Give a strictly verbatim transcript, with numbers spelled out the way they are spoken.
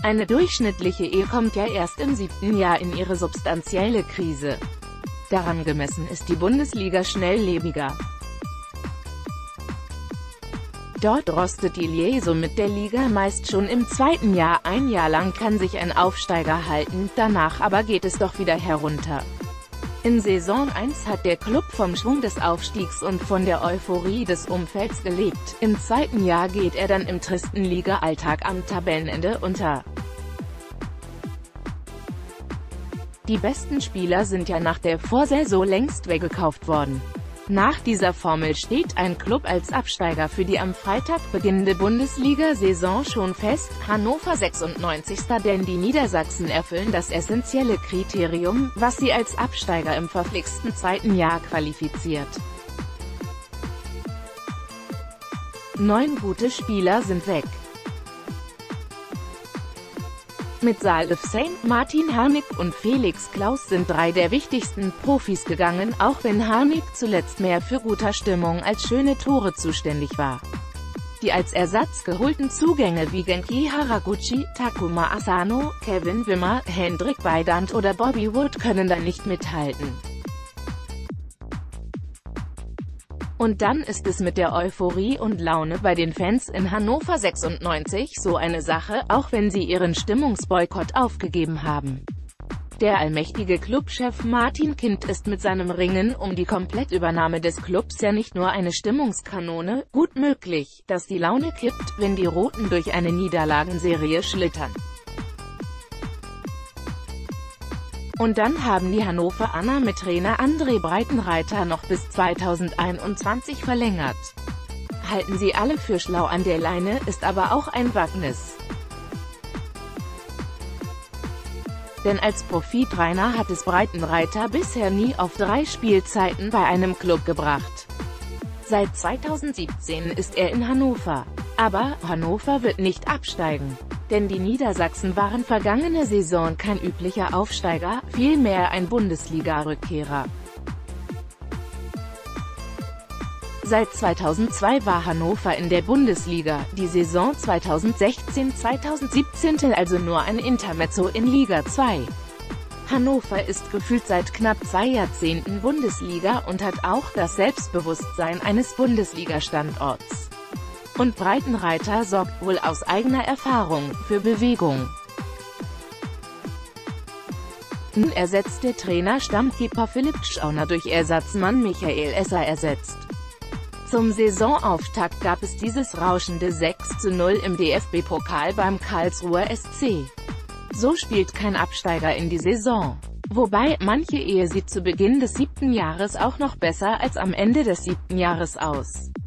Eine durchschnittliche Ehe kommt ja erst im siebten Jahr in ihre substanzielle Krise. Daran gemessen ist die Bundesliga schnelllebiger. Dort rostet die Liaison mit der Liga meist schon im zweiten Jahr. Ein Jahr lang kann sich ein Aufsteiger halten, danach aber geht es doch wieder herunter. In Saison eins hat der Klub vom Schwung des Aufstiegs und von der Euphorie des Umfelds gelebt. Im zweiten Jahr geht er dann im tristen Liga-Alltag am Tabellenende unter. Die besten Spieler sind ja nach der Vorsaison längst weggekauft worden. Nach dieser Formel steht ein Klub als Absteiger für die am Freitag beginnende Bundesliga-Saison schon fest, Hannover sechsundneunzig. Denn die Niedersachsen erfüllen das essentielle Kriterium, was sie als Absteiger im verflixten zweiten Jahr qualifiziert. Neun gute Spieler sind weg. Mit Salif Saint, Martin Harnik und Felix Klaus sind drei der wichtigsten Profis gegangen, auch wenn Harnik zuletzt mehr für guter Stimmung als schöne Tore zuständig war. Die als Ersatz geholten Zugänge wie Genki Haraguchi, Takuma Asano, Kevin Wimmer, Hendrik Weidand oder Bobby Wood können da nicht mithalten. Und dann ist es mit der Euphorie und Laune bei den Fans in Hannover sechsundneunzig so eine Sache, auch wenn sie ihren Stimmungsboykott aufgegeben haben. Der allmächtige Clubchef Martin Kind ist mit seinem Ringen um die Komplettübernahme des Clubs ja nicht nur eine Stimmungskanone. Gut möglich, dass die Laune kippt, wenn die Roten durch eine Niederlagenserie schlittern. Und dann haben die Hannoveraner mit Trainer André Breitenreiter noch bis zweitausendeinundzwanzig verlängert. Halten sie alle für schlau an der Leine, ist aber auch ein Wagnis. Denn als Profitrainer hat es Breitenreiter bisher nie auf drei Spielzeiten bei einem Club gebracht. Seit zweitausendsiebzehn ist er in Hannover. Aber Hannover wird nicht absteigen. Denn die Niedersachsen waren vergangene Saison kein üblicher Aufsteiger, vielmehr ein Bundesliga-Rückkehrer. Seit zweitausendzwei war Hannover in der Bundesliga, die Saison zweitausendsechzehn zweitausendsiebzehn also nur ein Intermezzo in Liga zwei. Hannover ist gefühlt seit knapp zwei Jahrzehnten Bundesliga und hat auch das Selbstbewusstsein eines Bundesliga-Standorts. Und Breitenreiter sorgt wohl aus eigener Erfahrung für Bewegung. Nun ersetzt der Trainer Stammkeeper Philipp Schauner durch Ersatzmann Michael Esser ersetzt. Zum Saisonauftakt gab es dieses rauschende sechs zu null im D F B-Pokal beim Karlsruher S C. So spielt kein Absteiger in die Saison. Wobei, manche Ehe sieht zu Beginn des siebten Jahres auch noch besser als am Ende des siebten Jahres aus.